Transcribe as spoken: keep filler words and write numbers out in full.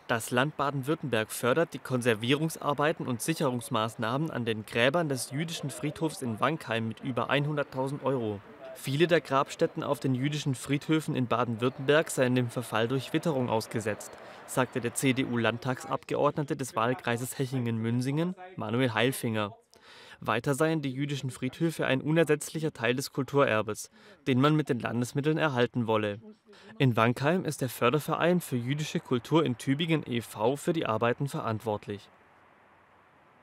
Das Land Baden-Württemberg fördert die Konservierungsarbeiten und Sicherungsmaßnahmen an den Gräbern des jüdischen Friedhofs in Wankheim mit über hunderttausend Euro. Viele der Grabstätten auf den jüdischen Friedhöfen in Baden-Württemberg seien dem Verfall durch Witterung ausgesetzt, sagte der C D U-Landtagsabgeordnete des Wahlkreises Hechingen-Münsingen, Manuel Heilfinger. Weiter seien die jüdischen Friedhöfe ein unersetzlicher Teil des Kulturerbes, den man mit den Landesmitteln erhalten wolle. In Wankheim ist der Förderverein für jüdische Kultur in Tübingen e V für die Arbeiten verantwortlich.